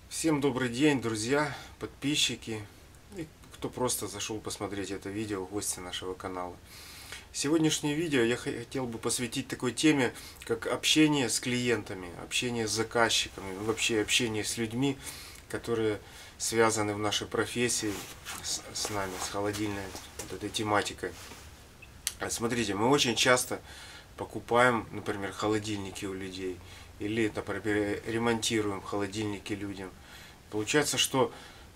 Всем добрый день, друзья, подписчики и кто просто зашел посмотреть это видео, гости нашего канала. Сегодняшнее видео я хотел бы посвятить такой теме, как общение с клиентами, общение с заказчиками, вообще общение с людьми, которые связаны в нашей профессии с нами, с холодильной вот этой тематикой. Смотрите, мы очень часто покупаем, например, холодильники у людей. Или, например, ремонтируем холодильники людям. Получается, что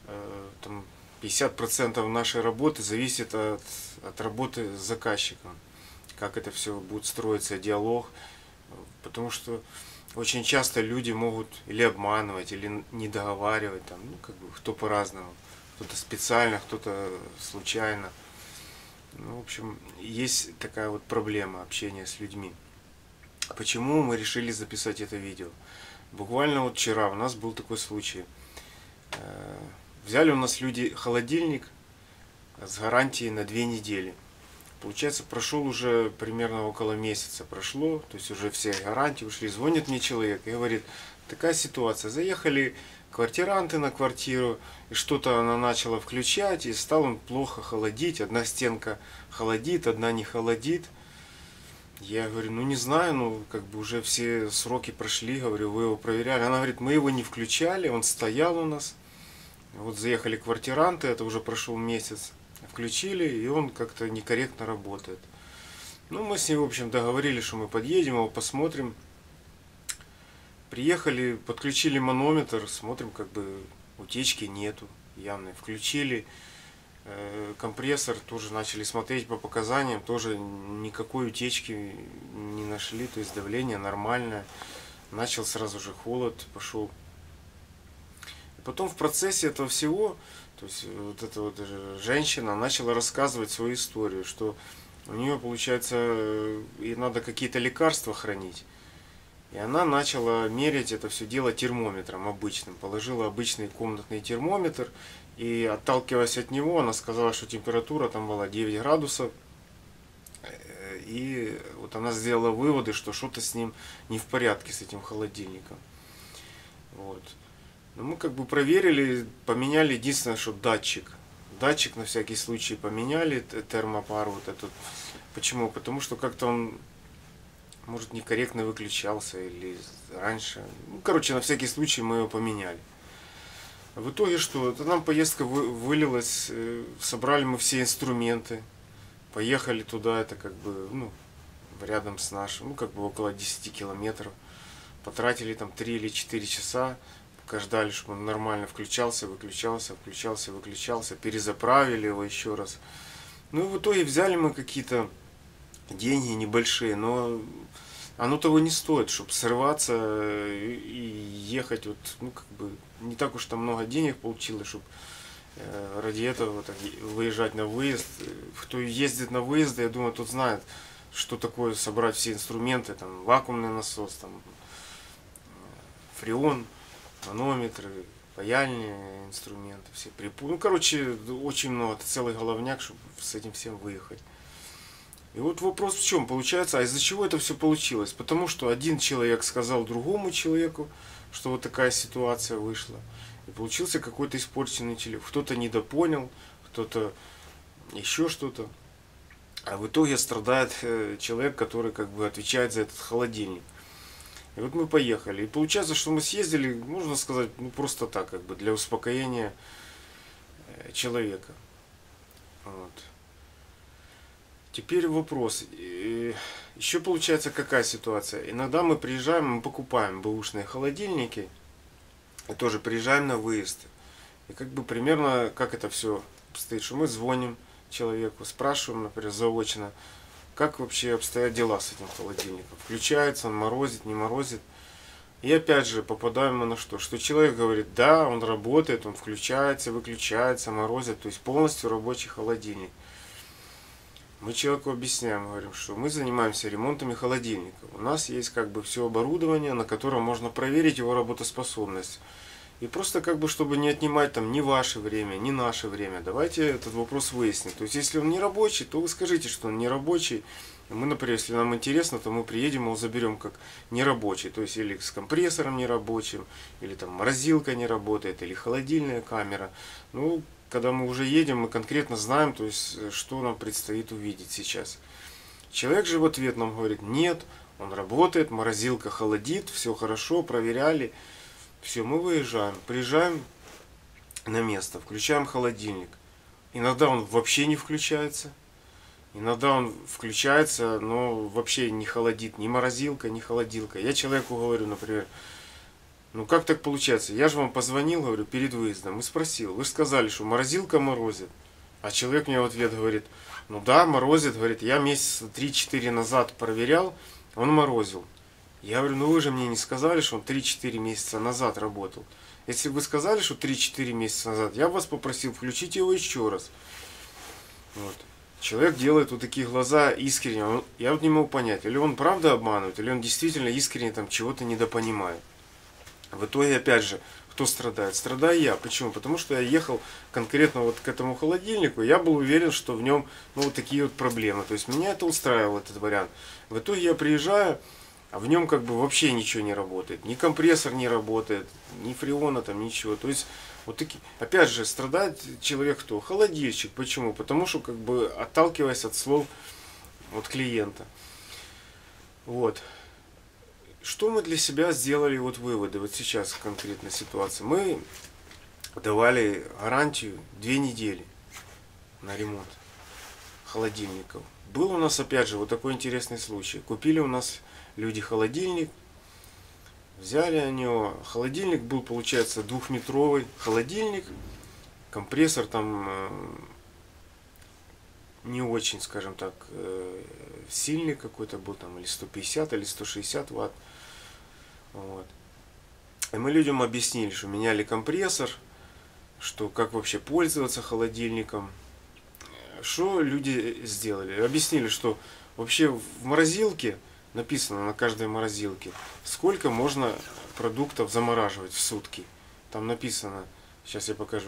50% нашей работы зависит от работы с заказчиком. Как это все будет строиться, диалог. Потому что очень часто люди могут или обманывать, или не договаривать. Там, кто по-разному. Кто-то специально, кто-то случайно. В общем, есть такая вот проблема общения с людьми. Почему мы решили записать это видео? Буквально вот вчера у нас был такой случай. Взяли у нас люди холодильник с гарантией на 2 недели. Получается, прошел уже примерно около месяца прошло, то есть уже все гарантии ушли. Звонит мне человек и говорит, такая ситуация, заехали квартиранты на квартиру, и что-то она начала включать, и стал он плохо холодить, одна стенка холодит, одна не холодит. Я говорю, не знаю, уже все сроки прошли, говорю, вы его проверяли. Она говорит, мы его не включали, он стоял у нас. Вот заехали квартиранты, это уже прошел месяц, включили, и он как-то некорректно работает. Мы с ним, в общем, договорились, что мы подъедем, его посмотрим. Приехали, подключили манометр, смотрим, утечки нету явной. Включили компрессор, тоже начали смотреть по показаниям, тоже никакой утечки не нашли, то есть давление нормальное. Начал сразу же холод, пошел. И потом в процессе этого всего, то есть вот эта вот женщина начала рассказывать свою историю, что у нее, получается, ей надо какие-то лекарства хранить. И она начала мерять это все дело термометром обычным. Положила обычный комнатный термометр. И отталкиваясь от него, она сказала, что температура там была 9 градусов. И вот она сделала выводы, что что-то с ним не в порядке, с этим холодильником. Вот. Но мы проверили, поменяли единственное, что датчик. Датчик на всякий случай поменяли, термопар вот этот. Почему? Потому что как-то он, может, некорректно выключался или раньше. На всякий случай мы его поменяли. В итоге что? Это нам поездка вылилась, собрали мы все инструменты, поехали туда, это рядом с нашим, около 10 километров. Потратили там 3 или 4 часа, пока ждали, чтобы он нормально включался, выключался, включался, выключался, перезаправили его еще раз. И в итоге взяли мы какие-то деньги небольшие, но оно того не стоит, чтобы срываться и ехать, не так уж там много денег получилось, чтобы ради этого выезжать на выезд. Кто ездит на выезды, я думаю, тот знает, что такое собрать все инструменты, там вакуумный насос, там фреон, манометры, паяльные инструменты, все припуски. Очень много, это целый головняк, чтобы с этим всем выехать. И вот вопрос в чем? Получается, а из-за чего это все получилось? Потому что один человек сказал другому человеку, что вот такая ситуация вышла. И получился какой-то испорченный телефон. Кто-то недопонял, кто-то еще что-то. А в итоге страдает человек, который отвечает за этот холодильник. И вот мы поехали. И получается, что мы съездили, можно сказать, просто так, для успокоения человека. Вот. Теперь вопрос. Еще получается какая ситуация? Иногда мы приезжаем, мы покупаем бэушные холодильники. И тоже приезжаем на выезд. И примерно как это все стоит, что мы звоним человеку, спрашиваем, например, заочно, как вообще обстоят дела с этим холодильником. Включается он, морозит, не морозит. И опять же попадаем мы на что? Что человек говорит, да, он работает, он включается, выключается, морозит. То есть полностью рабочий холодильник. Мы человеку объясняем, говорим, что мы занимаемся ремонтами холодильников. У нас есть все оборудование, на котором можно проверить его работоспособность. И просто чтобы не отнимать ни ваше время, ни наше время, давайте этот вопрос выясним. То есть если он не рабочий, то вы скажите, что он не рабочий, Мы, например, если нам интересно, то мы приедем, его заберем как нерабочий, то есть или с компрессором нерабочим, или там морозилка не работает, или холодильная камера. Ну, когда мы уже едем, мы конкретно знаем, то есть, что нам предстоит увидеть сейчас. Человек же в ответ нам говорит: нет, он работает, морозилка холодит, все хорошо, проверяли. Все, мы выезжаем, приезжаем на место, включаем холодильник. Иногда он вообще не включается. Иногда он включается, но вообще не холодит, ни морозилка, ни холодилка. Я человеку говорю, например: ну как так получается? Я же вам позвонил, говорю, перед выездом и спросил. Вы же сказали, что морозилка морозит. А человек мне в ответ говорит: ну да, морозит, говорит, я месяца 3-4 назад проверял, он морозил. Я говорю: ну вы же мне не сказали, что он 3-4 месяца назад работал. Если бы вы сказали, что 3-4 месяца назад, я бы вас попросил включить его еще раз. Вот. Человек делает вот такие глаза искренне. Я вот не могу понять, или он правда обманывает, или он действительно искренне там чего-то недопонимает. В итоге, опять же, кто страдает? Страдаю я. Почему? Потому что я ехал конкретно вот к этому холодильнику, и я был уверен, что в нем вот такие вот проблемы. То есть меня это устраивал, этот вариант. В итоге я приезжаю, а в нем как бы вообще ничего не работает. Ни компрессор не работает, ни фреона там, ничего. То есть вот такие, опять же, страдает человек кто? Холодильщик. Почему? Потому что, как бы, отталкиваясь от слов вот клиента. Вот. Что мы для себя сделали вот выводы вот сейчас в конкретной ситуации? Мы давали гарантию 2 недели на ремонт холодильников. Был у нас опять же вот такой интересный случай. Купили у нас люди холодильник, взяли они его. Холодильник был, получается, 2-метровый холодильник. Компрессор там не очень, скажем так, сильный какой-то был, там или 150, или 160 ватт. Вот. И мы людям объяснили, что меняли компрессор, что как вообще пользоваться холодильником. Что люди сделали? Объяснили, что вообще в морозилке написано на каждой морозилке, сколько можно продуктов замораживать в сутки. Там написано, сейчас я покажу.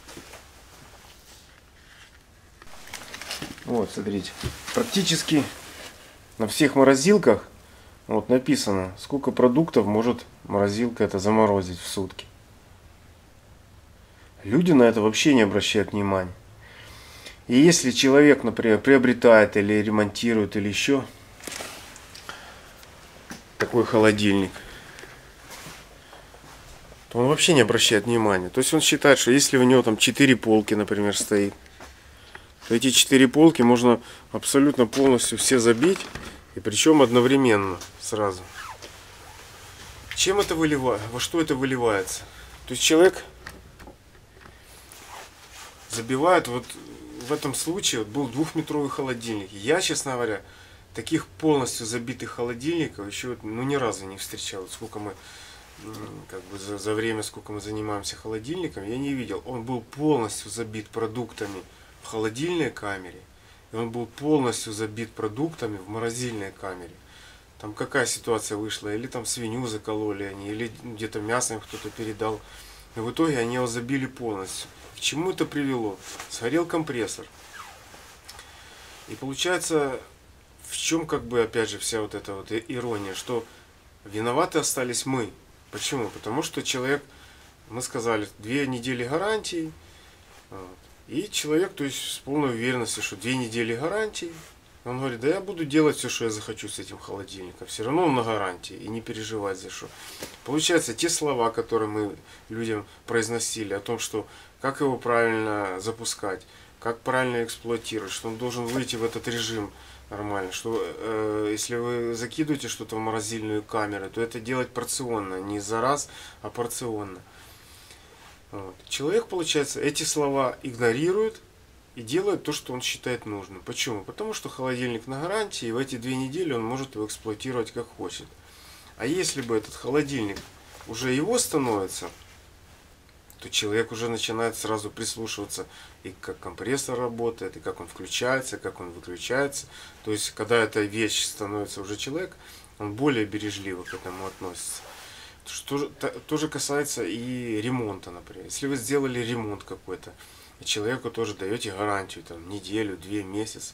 Вот, смотрите, практически на всех морозилках вот написано, сколько продуктов может морозилка это заморозить в сутки. Люди на это вообще не обращают внимания. И если человек, например, приобретает или ремонтирует или еще такой холодильник, то он вообще не обращает внимания. То есть он считает, что если у него там 4 полки, например, стоит, то эти 4 полки можно абсолютно полностью все забить, и причем одновременно сразу. Чем это выливается? Во что это выливается? То есть человек забивает, вот в этом случае вот был 2-метровый холодильник. Я, честно говоря, таких полностью забитых холодильников еще ну, ни разу не встречал. Сколько мы, как бы за время, сколько мы занимаемся холодильником, я не видел. Он был полностью забит продуктами в холодильной камере, и он был полностью забит продуктами в морозильной камере. Там какая ситуация вышла? Или там свинью закололи они, или где-то мясо им кто-то передал. И в итоге они его забили полностью. К чему это привело? Сгорел компрессор. И получается, в чем как бы опять же вся вот эта вот ирония, что виноваты остались мы. Почему? Потому что человек, мы сказали, 2 недели гарантии. Вот. И человек, то есть с полной уверенностью, что 2 недели гарантии. Он говорит: да я буду делать все, что я захочу с этим холодильником. Все равно он на гарантии. И не переживать за что. Получается, те слова, которые мы людям произносили о том, что как его правильно запускать, как правильно эксплуатировать, что он должен выйти в этот режим нормально, что если вы закидываете что-то в морозильную камеру, то это делать порционно, не за раз, а порционно. Вот. Человек, получается, эти слова игнорирует и делает то, что он считает нужным. Почему? Потому что холодильник на гарантии, и в эти 2 недели он может его эксплуатировать как хочет. А если бы этот холодильник уже его становится, то человек уже начинает сразу прислушиваться, и как компрессор работает, и как он включается, как он выключается. То есть, когда эта вещь становится уже человек, он более бережливо к этому относится. Что тоже касается и ремонта, например. Если вы сделали ремонт какой-то, и человеку тоже даете гарантию, там, неделю, 2, месяц,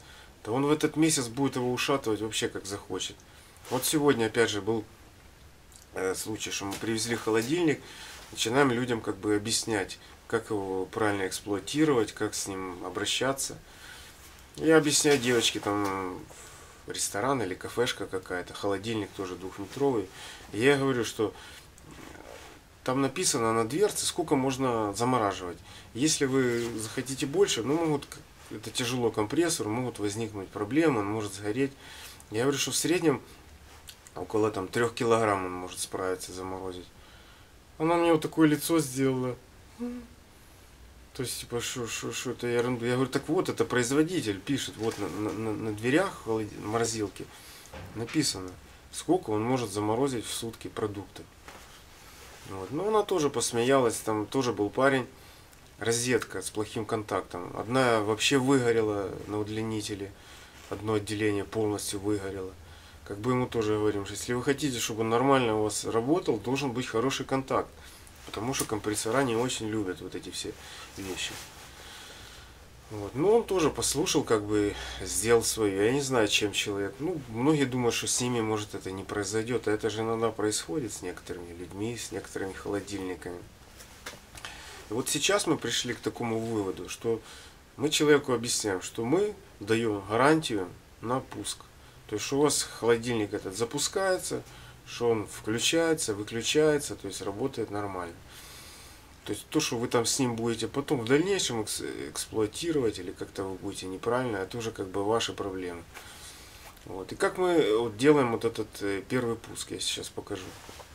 то он в этот месяц будет его ушатывать вообще как захочет. Вот сегодня опять же был случай, что мы привезли холодильник, начинаем людям как бы объяснять, как его правильно эксплуатировать, как с ним обращаться. Я объясняю девочке, там ресторан или кафешка какая-то, холодильник тоже 2-метровый. И я говорю, что там написано на дверце, сколько можно замораживать. Если вы захотите больше, ну могут, это тяжело компрессору, могут возникнуть проблемы, он может сгореть. Я говорю, что в среднем около 3 килограмм он может справиться, заморозить. Она мне вот такое лицо сделала. То есть, типа, что это ерунду. Я говорю, так вот, это производитель пишет, вот на дверях морозилки написано, сколько он может заморозить в сутки продуктов. Вот. Ну, она тоже посмеялась, там тоже был парень, розетка с плохим контактом. Одна вообще выгорела на удлинителе, одно отделение полностью выгорело. Как бы ему тоже говорим, что если вы хотите, чтобы он нормально у вас работал, должен быть хороший контакт. Потому что компрессора не очень любят вот эти все вещи. Вот. Но он тоже послушал, как бы сделал свое. Я не знаю, чем человек. Ну, многие думают, что с ними, может, это не произойдет. А это же иногда происходит с некоторыми людьми, с некоторыми холодильниками. И вот сейчас мы пришли к такому выводу, что мы человеку объясняем, что мы даем гарантию на пуск. То есть, что у вас холодильник этот запускается, что он включается, выключается, то есть работает нормально. То есть то, что вы там с ним будете потом в дальнейшем эксплуатировать или как-то вы будете неправильно, это уже как бы ваши проблемы. Вот. И как мы вот делаем вот этот первый пуск, я сейчас покажу.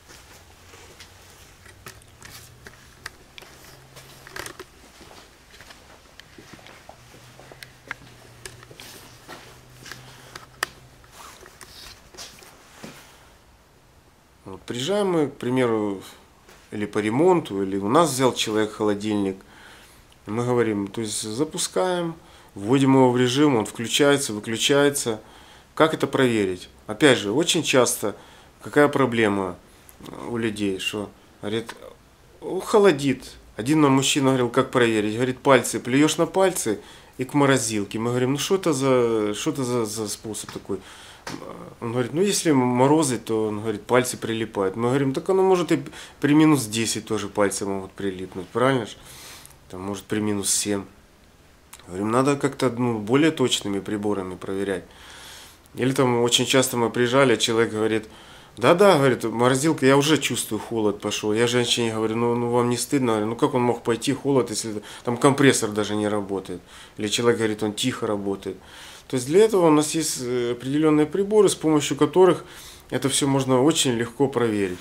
Вот. Приезжаем мы, к примеру, или по ремонту, или у нас взял человек холодильник. Мы говорим, то есть запускаем, вводим его в режим, он включается, выключается. Как это проверить? Опять же, очень часто какая проблема у людей, что говорит, холодит. Один нам мужчина говорил, как проверить? Говорит, пальцы, плюешь на пальцы и к морозилке. Мы говорим, ну что это за способ такой? Он говорит, ну если морозы, то он говорит, пальцы прилипают. Мы говорим, так оно может и при минус 10 тоже пальцы могут прилипнуть, правильно же? Там может при минус 7. Говорим, надо как-то более точными приборами проверять. Или там очень часто мы приезжали, человек говорит, да-да, говорит, морозилка, я уже чувствую холод пошел. Я женщине говорю, ну вам не стыдно? Говорю, ну как он мог пойти холод, если там компрессор даже не работает? Или человек говорит, он тихо работает. То есть для этого у нас есть определенные приборы, с помощью которых это все можно очень легко проверить.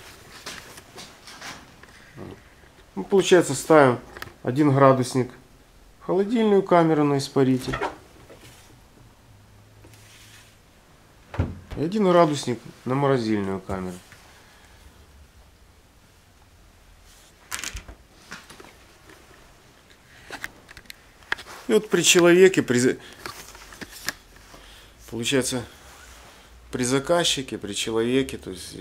Ну, получается, ставим 1 градусник в холодильную камеру на испаритель. И 1 градусник на морозильную камеру. И вот при человеке, получается, при заказчике, при человеке, то есть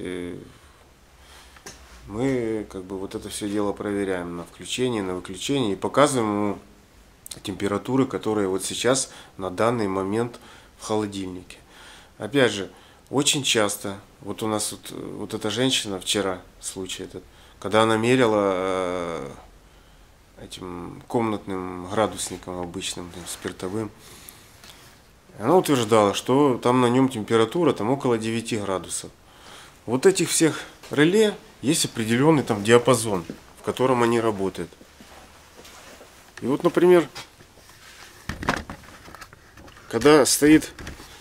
мы как бы вот это все дело проверяем на включение, на выключение и показываем ему температуры, которые вот сейчас на данный момент в холодильнике. Опять же, очень часто, вот у нас вот эта женщина вчера, случай этот, когда она мерила этим комнатным градусником обычным, спиртовым, она утверждала, что там на нем температура там около 9 градусов. Вот этих всех реле есть определенный там диапазон, в котором они работают. И вот, например, когда стоит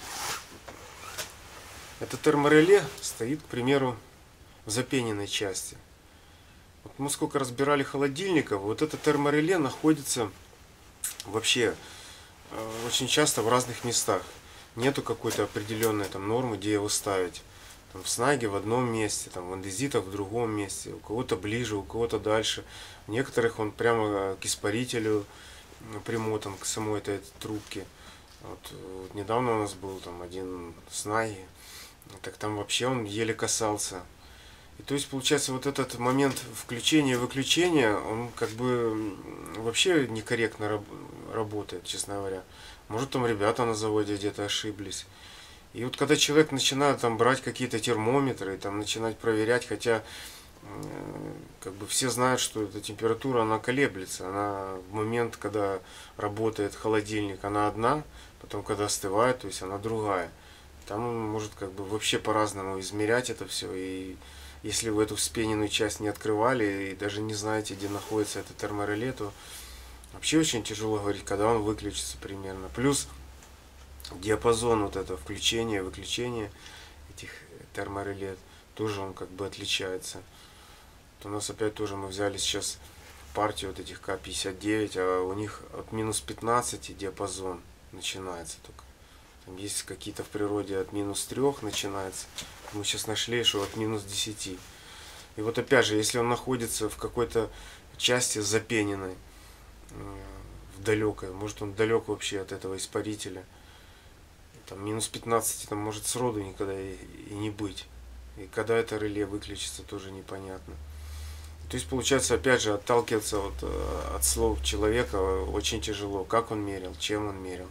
это термореле, стоит, к примеру, в запененной части. Вот мы сколько разбирали холодильников, вот это термореле находится вообще очень часто в разных местах. Нету какой-то определенной там нормы, где его ставить. Там в снаге в одном месте, там в андезитах в другом месте, у кого-то ближе, у кого-то дальше. В некоторых он прямо к испарителю примотан, к самой этой трубке. Вот недавно у нас был там один снаги, так там вообще он еле касался. И то есть получается вот этот момент включения и выключения, он как бы вообще некорректно работает, честно говоря. Может там ребята на заводе где-то ошиблись. И вот когда человек начинает там брать какие-то термометры, там начинать проверять, хотя как бы все знают, что эта температура, она колеблется. Она в момент, когда работает холодильник, она одна, потом когда остывает, то есть она другая. Там он может как бы вообще по-разному измерять это все. И если вы эту вспененную часть не открывали и даже не знаете, где находится это термореле, то вообще очень тяжело говорить, когда он выключится примерно. Плюс диапазон вот это включения, выключения этих термореле тоже он как бы отличается. Вот у нас опять тоже мы взяли сейчас партию вот этих К-59, а у них от минус 15 диапазон начинается только. Там есть какие-то в природе от минус 3 начинается. Мы сейчас нашли, что от минус 10. И вот опять же, если он находится в какой-то части запененной, в далекой, может он далек вообще от этого испарителя, там минус 15 там может сроду никогда и не быть. И когда это реле выключится, тоже непонятно. То есть получается, опять же, отталкиваться вот от слов человека очень тяжело. Как он мерил, чем он мерил.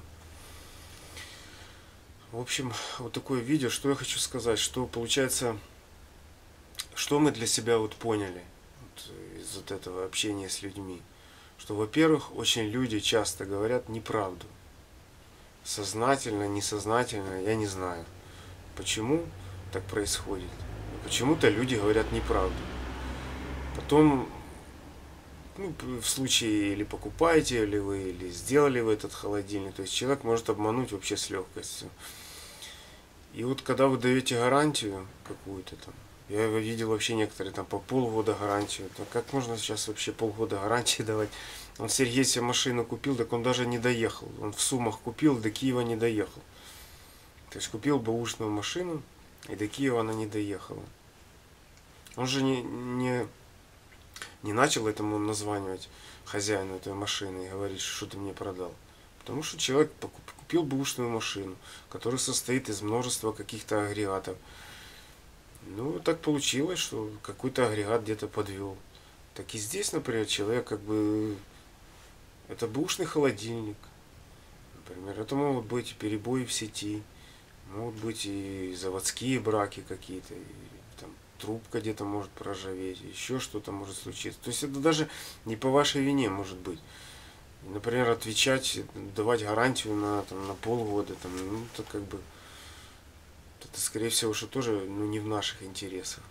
В общем, вот такое видео. Что я хочу сказать, что получается, что мы для себя вот поняли вот из вот этого общения с людьми. Что, во-первых, очень люди часто говорят неправду. Сознательно, несознательно, я не знаю, почему так происходит. Почему-то люди говорят неправду. Потом, ну, в случае или покупаете ли вы, или сделали вы этот холодильник, то есть человек может обмануть вообще с легкостью. И вот когда вы даете гарантию какую-то там, я видел вообще некоторые там по полгода гарантию, то как можно сейчас вообще полгода гарантии давать? Он Сергей себе машину купил, так он даже не доехал. Он в Сумах купил, до Киева не доехал. То есть купил бэушную машину, и до Киева она не доехала. Он же не начал этому названивать хозяину этой машины и говорить, что ты мне продал. Потому что человек купил бэушную машину, которая состоит из множества каких-то агрегатов. Ну, так получилось, что какой-то агрегат где-то подвел. Так и здесь, например, человек как бы... Это бэушный холодильник. Например, это могут быть перебои в сети, могут быть и заводские браки какие-то, там трубка где-то может проржаветь, еще что-то может случиться. То есть это даже не по вашей вине может быть. Например, отвечать, давать гарантию на полгода, там, ну, это как бы, это скорее всего, что тоже ну, не в наших интересах.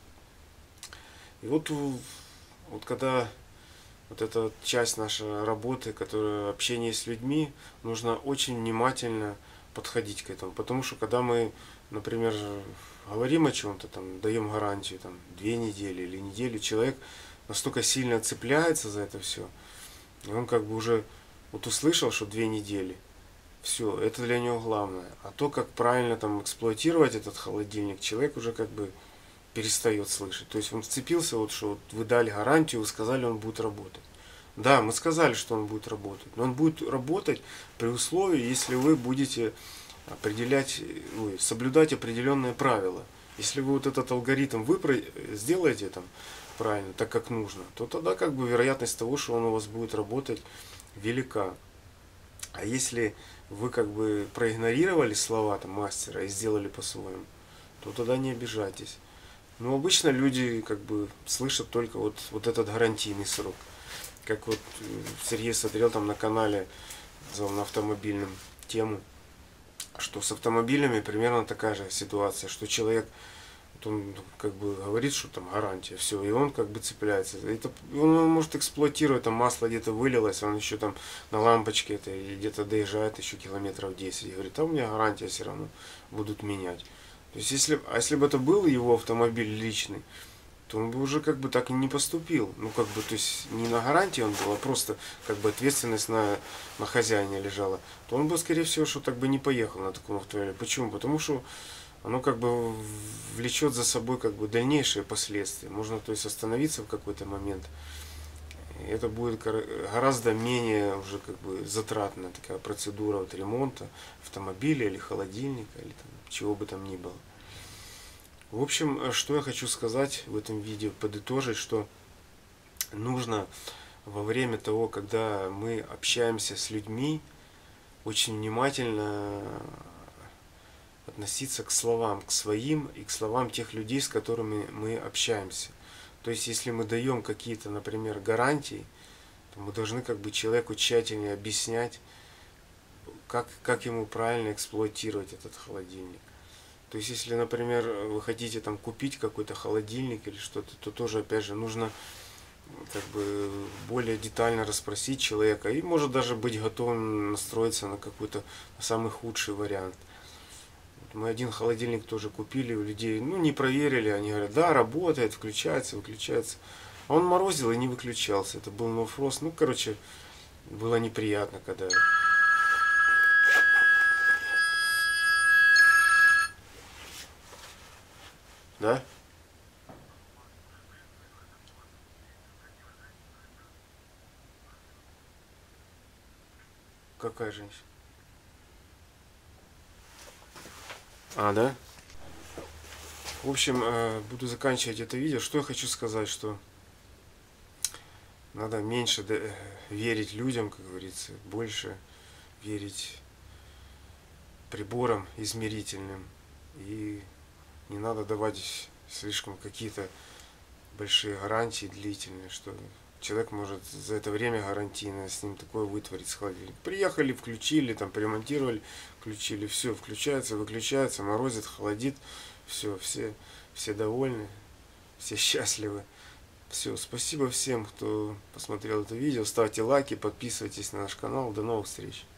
И вот когда вот эта часть нашей работы, которая общение с людьми, нужно очень внимательно подходить к этому. Потому что когда мы, например, говорим о чем-то, там, даем гарантию, там, 2 недели или неделю, человек настолько сильно цепляется за это все, и он как бы уже вот услышал, что 2 недели, все, это для него главное. А то, как правильно там эксплуатировать этот холодильник, человек уже как бы перестает слышать. То есть он вцепился, вот что вот вы дали гарантию, вы сказали, он будет работать. Да, мы сказали, что он будет работать. Но он будет работать при условии, если вы будете соблюдать определенные правила. Если вы вот этот алгоритм сделаете там правильно, так как нужно, то тогда как бы вероятность того, что он у вас будет работать, велика. А если вы как бы проигнорировали слова там мастера и сделали по-своему, то тогда не обижайтесь. Но обычно люди как бы слышат только вот этот гарантийный срок. Как вот Сергей смотрел там на канале на автомобильном тему, что с автомобилями примерно такая же ситуация, что человек, вот он как бы говорит, что там гарантия, все, и он как бы цепляется. Он может эксплуатировать, там масло где-то вылилось, он еще там на лампочке это или где-то доезжает еще километров 10 и говорит, а у меня гарантия все равно, будут менять. То есть если бы это был его автомобиль личный, то он бы уже как бы так и не поступил. Ну как бы, то есть не на гарантии он был, а просто как бы ответственность на хозяине лежала. То он бы, скорее всего, что так бы не поехал на таком автомобиле. Почему? Потому что оно как бы влечет за собой как бы дальнейшие последствия. Можно то есть остановиться в какой-то момент. И это будет гораздо менее уже как бы затратная такая процедура вот ремонта автомобиля или холодильника или там, чего бы там ни было. В общем, что я хочу сказать в этом видео, подытожить, что нужно во время того, когда мы общаемся с людьми, очень внимательно относиться к словам, к своим и к словам тех людей, с которыми мы общаемся. То есть, если мы даем какие-то, например, гарантии, то мы должны как бы человеку тщательнее объяснять, как ему правильно эксплуатировать этот холодильник. То есть, если, например, вы хотите там купить какой-то холодильник или что-то, то тоже, опять же, нужно как бы более детально расспросить человека и может даже быть готовым настроиться на какой-то самый худший вариант. Мы один холодильник тоже купили у людей, ну не проверили, они говорят, да, работает, включается, выключается. А он морозил и не выключался, это был no frost. Ну, короче, было неприятно, когда... Да? Какая женщина? А, да? В общем, буду заканчивать это видео. Что я хочу сказать, что надо меньше верить людям, как говорится, больше верить приборам измерительным. И не надо давать слишком какие-то большие гарантии длительные, что человек может за это время гарантийно с ним такое вытворить с холодильника. Приехали, включили, там поремонтировали, включили, все, включается, выключается, морозит, холодит, все довольны, все счастливы. Все, спасибо всем, кто посмотрел это видео, ставьте лайки, подписывайтесь на наш канал, до новых встреч.